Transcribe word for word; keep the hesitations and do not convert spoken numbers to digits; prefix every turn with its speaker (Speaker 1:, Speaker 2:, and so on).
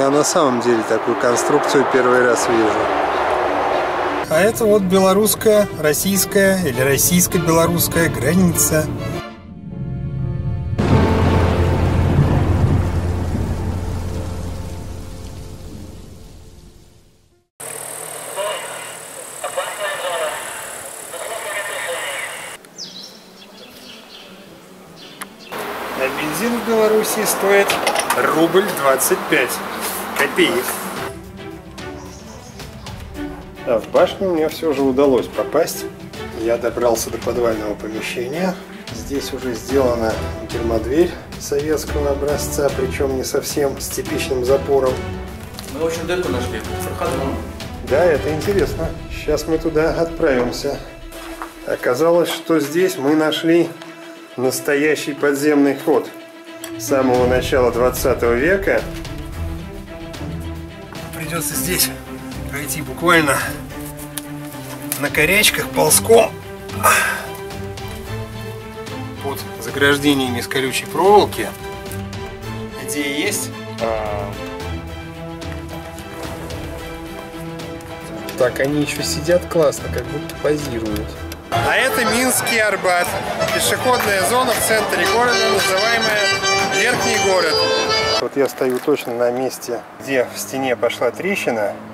Speaker 1: я на самом деле такую конструкцию первый раз вижу. А это вот белорусская, российская или российско-белорусская граница. А бензин в Беларуси стоит рубль двадцать пять копеек. А в башню мне все же удалось попасть. Я добрался до подвального помещения. Здесь уже сделана термодверь советского образца, причем не совсем с типичным запором.
Speaker 2: Мы очень далеко нашли. Проходном.
Speaker 1: Да, это интересно. Сейчас мы туда отправимся. Оказалось, что здесь мы нашли настоящий подземный ход с самого начала двадцатого века. Придется здесь пройти буквально на корячках, ползком под заграждениями из колючей проволоки. Идея есть. Так, они еще сидят классно, как будто позируют. А это Минский Арбат. Пешеходная зона в центре города, называемая Верхний город. Вот я стою точно на месте, где в стене пошла трещина.